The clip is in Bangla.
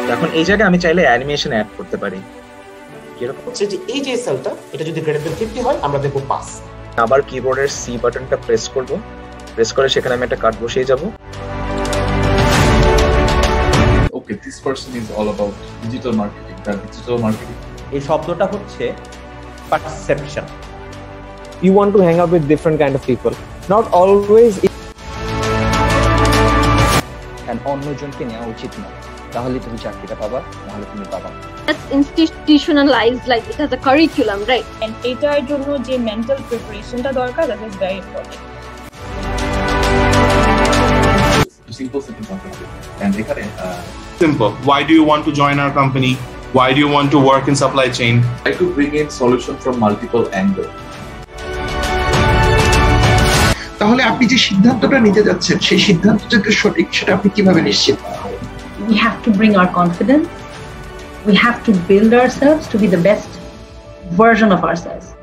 এখন এই জায়গায় আমি চাইলে অ্যানিমেশন অ্যাড করতে পারি। কিরকম হচ্ছে যে এই যে সেলটা এটা যদি গ্রেটার দেন 50 হয় আমরা দেখব পাস। আবার কিবোর্ডের সি বাটনটা প্রেস করব, প্রেস করে সেখানে আমি একটা কাট বসিয়ে যাব। Okay, this person is all about digital marketing. That digital marketing. এই শব্দটা হচ্ছে perception. You want to hang out with different kind of people, not always and অন্যজনকে নেওয়া উচিত না, তাহলে তুমি চাকরিটা পাবা, নাহলে তুমি পাবা না। That's institutionalized, like it has a curriculum, right? And এটার জন্য যে mental preparationটা দরকার, that is very important. Simple sentence answer. And এখানে simple. Why do you want to join our company? Why do you want to work in supply chain? try to bring in solution from multiple angles. তাহলে আপনি যে সিদ্ধান্তটা নিতে যাচ্ছেন সেই সিদ্ধান্তটা যে সঠিক সেটা আপনি কিভাবে নিশ্চিত? We have to bring our confidence. We have to build ourselves to be the best version of ourselves.